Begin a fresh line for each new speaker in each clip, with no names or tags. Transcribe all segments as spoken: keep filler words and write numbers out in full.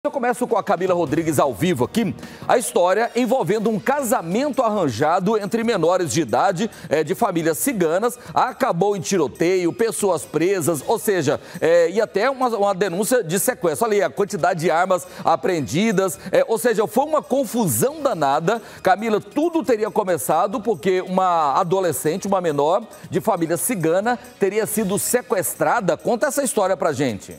Eu começo com a Camila Rodrigues ao vivo aqui. A história envolvendo um casamento arranjado entre menores de idade é, de famílias ciganas acabou em tiroteio, pessoas presas, ou seja, é, e até uma, uma denúncia de sequestro. Olha aí a quantidade de armas apreendidas, é, ou seja, foi uma confusão danada. Camila, tudo teria começado porque uma adolescente, uma menor de família cigana teria sido sequestrada. Conta essa história pra gente.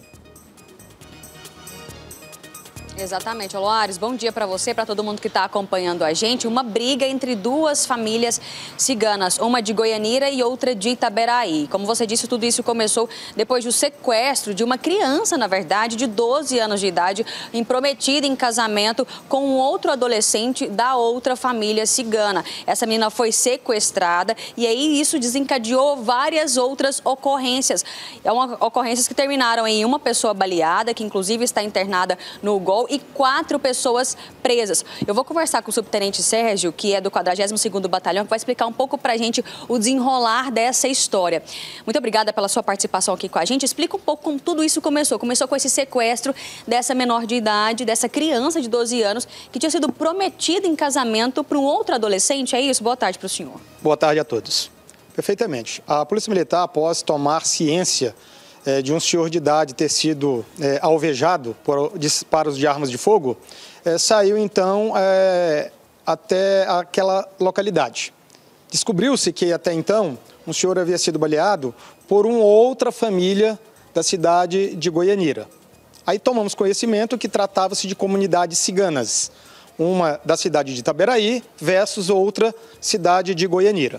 Exatamente, Oloares, bom dia para você, para todo mundo que está acompanhando a gente. Uma briga entre duas famílias ciganas, uma de Goianira e outra de Itaberaí. Como você disse, tudo isso começou depois do sequestro de uma criança, na verdade, de doze anos de idade, prometida em casamento com um outro adolescente da outra família cigana. Essa menina foi sequestrada e aí isso desencadeou várias outras ocorrências. É uma ocorrências que terminaram em uma pessoa baleada, que inclusive está internada no U G O L, e quatro pessoas presas. Eu vou conversar com o subtenente Sérgio, que é do quadragésimo segundo Batalhão, que vai explicar um pouco pra gente o desenrolar dessa história. Muito obrigada pela sua participação aqui com a gente. Explica um pouco como tudo isso começou. Começou com esse sequestro dessa menor de idade, dessa criança de doze anos, que tinha sido prometida em casamento para um outro adolescente. É isso? Boa tarde para o senhor.
Boa tarde a todos. Perfeitamente. A Polícia Militar, após tomar ciência É, de um senhor de idade ter sido é, alvejado por disparos de armas de fogo, é, saiu então é, até aquela localidade. Descobriu-se que até então um senhor havia sido baleado por uma outra família da cidade de Goianira. Aí tomamos conhecimento que tratava-se de comunidades ciganas, uma da cidade de Itaberaí versus outra cidade de Goianira.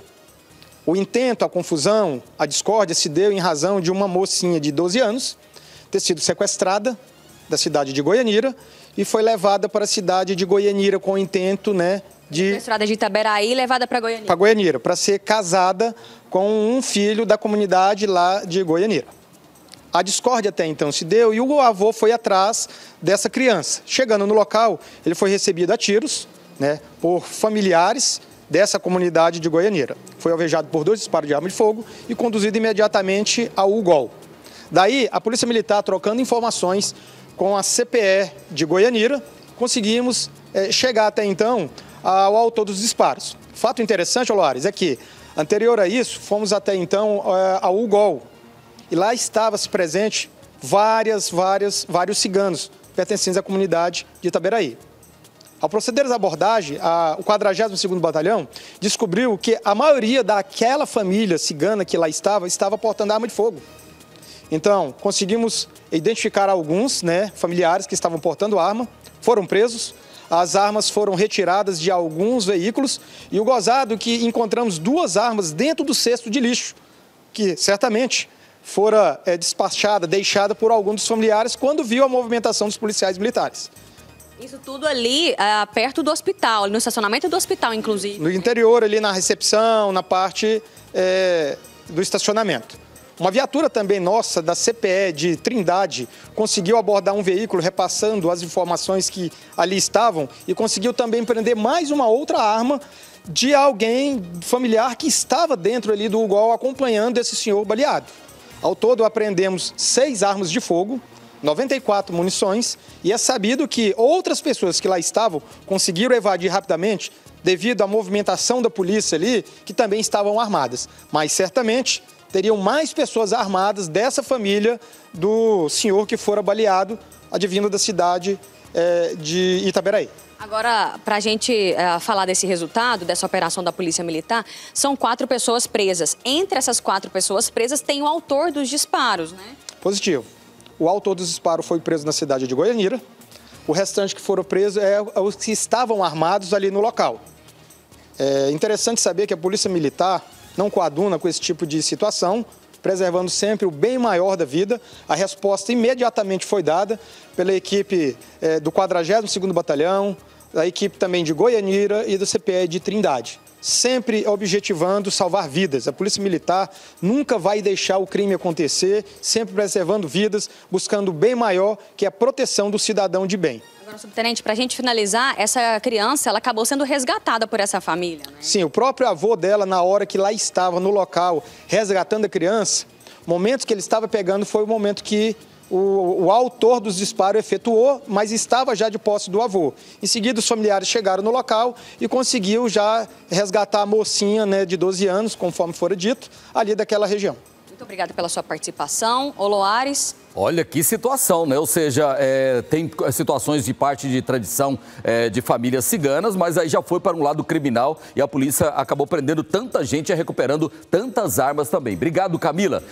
O intento, a confusão, a discórdia se deu em razão de uma mocinha de doze anos ter sido sequestrada da cidade de Goianira e foi levada para a cidade de Goianira com o intento, né, de...
Sequestrada de Itaberaí e levada para Goianira.
Para Goianira, para ser casada com um filho da comunidade lá de Goianira. A discórdia até então se deu e o avô foi atrás dessa criança. Chegando no local, ele foi recebido a tiros, né, por familiares dessa comunidade de Goianira. Foi alvejado por dois disparos de arma de fogo e conduzido imediatamente ao U G O L. Daí, a Polícia Militar, trocando informações com a C P E de Goianira, conseguimos é, chegar até então ao autor dos disparos. Fato interessante, Oloares, é que, anterior a isso, fomos até então é, ao U G O L. E lá estava-se presente várias, várias, vários ciganos pertencentes à comunidade de Itaberaí. Ao proceder às abordagens, a, o quadragésimo segundo Batalhão descobriu que a maioria daquela família cigana que lá estava, estava portando arma de fogo. Então, conseguimos identificar alguns, né, familiares que estavam portando arma, foram presos, as armas foram retiradas de alguns veículos e o gozado que encontramos duas armas dentro do cesto de lixo, que certamente fora é, despachada, deixada por algum dos familiares quando viu a movimentação dos policiais militares.
Isso tudo ali é, perto do hospital, no estacionamento do hospital, inclusive.
No interior, ali na recepção, na parte é, do estacionamento. Uma viatura também nossa, da C P E de Trindade, conseguiu abordar um veículo repassando as informações que ali estavam e conseguiu também prender mais uma outra arma de alguém familiar que estava dentro ali do U G O L acompanhando esse senhor baleado. Ao todo, apreendemos seis armas de fogo, noventa e quatro munições, e é sabido que outras pessoas que lá estavam conseguiram evadir rapidamente devido à movimentação da polícia ali, que também estavam armadas. Mas certamente teriam mais pessoas armadas dessa família do senhor que fora baleado, advindo da cidade é, de Itaberaí.
Agora, para a gente uh, falar desse resultado, dessa operação da Polícia Militar, são quatro pessoas presas. Entre essas quatro pessoas presas tem o autor dos disparos, né?
Positivo. O autor dos disparos foi preso na cidade de Goianira. O restante que foram presos é os que estavam armados ali no local. É interessante saber que a Polícia Militar não coaduna com esse tipo de situação, preservando sempre o bem maior da vida. A resposta imediatamente foi dada pela equipe é, do quadragésimo segundo Batalhão, da equipe também de Goianira e do C P E de Trindade. Sempre objetivando salvar vidas. A Polícia Militar nunca vai deixar o crime acontecer, sempre preservando vidas, buscando o bem maior, que é a proteção do cidadão de bem.
Agora, subtenente, para a gente finalizar, essa criança ela acabou sendo resgatada por essa família, né?
Sim, o próprio avô dela, na hora que lá estava no local, resgatando a criança, o momento que ele estava pegando foi o momento que o, o autor dos disparos efetuou, mas estava já de posse do avô. Em seguida, os familiares chegaram no local e conseguiu já resgatar a mocinha, né, de doze anos, conforme fora dito, ali daquela região.
Muito obrigada pela sua participação. Ô, Loares.
Olha que situação, né? Ou seja, é, tem situações de parte de tradição é, de famílias ciganas, mas aí já foi para um lado criminal e a polícia acabou prendendo tanta gente e recuperando tantas armas também. Obrigado, Camila.